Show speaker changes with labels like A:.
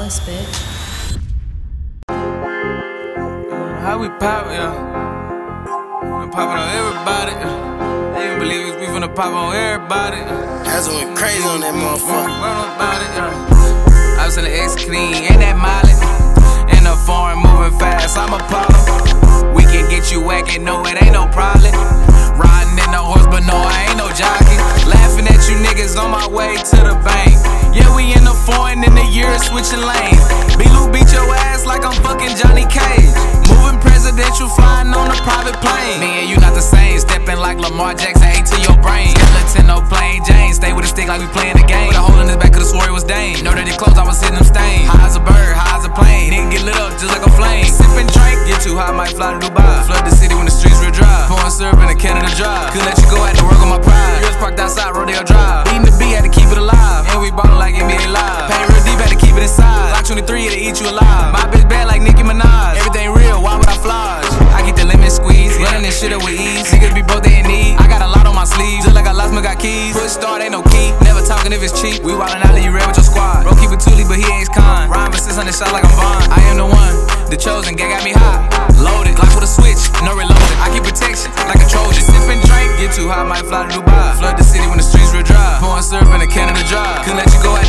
A: boss, bitch.
B: How we pop, yeah. We poppin' on everybody. They didn't believe we finna pop on everybody.
C: That's what went crazy on that motherfucker.
B: About it, yeah. I was in the X clean, ain't that mileage? In the foreign, moving fast, I'm Apollo. We can get you whacking, no, it ain't no problem. Riding in the horse, but no, I ain't no jockey. Laughing at you niggas on my way to the bank. Yeah, we in the foreign, in the year switching lanes. B.Lou beat your ass like I'm fucking Johnny Cage. Moving presidential, flying on a private plane. Me and you not the same, stepping like Lamar Jackson, A to your brain. Skeleton, no plain Jane, stay with a stick like we playing the game. With a hole in his back, could've swore it was Dane. No dirty clothes, I was hitting them stains. High as a bird, high as a plane. Nigga get lit up just like a flame. Sipping drink, get too high, might fly to Dubai. Flood the city when the streets real dry. Pouring syrup in a Canada Dry. Couldn't let you go, had to work on my pride. Girls parked outside, Rodeo Drive. Eating the beat, had to keep it alive. And we ballin' like NBA Live. Pain real deep, had to keep it inside. Block 23, it'll eat you alive. My bitch bad like Nicki Minaj. Everything real, why would I floss? I get the lemon squeeze, running this shit up with ease. Niggas be broke, they in need. I got a lot on my sleeve, just like I lost my got keys. Push start, ain't no key. Never talking if it's cheap. We wildin' out, you red with your squad. Bro, keep it Thule, but he ain't con. Rhyme for 600 shots like I'm Vaughn. I am the one, the chosen, gang got me hot. Loaded, Glock with a switch, no reloaded. I keep protection, like a Trojan. Sippin' drink, get too high, might fly to Dubai. Flood the city when the streets real dry. Pouring syrup in a Canada Dry. Couldn't let you go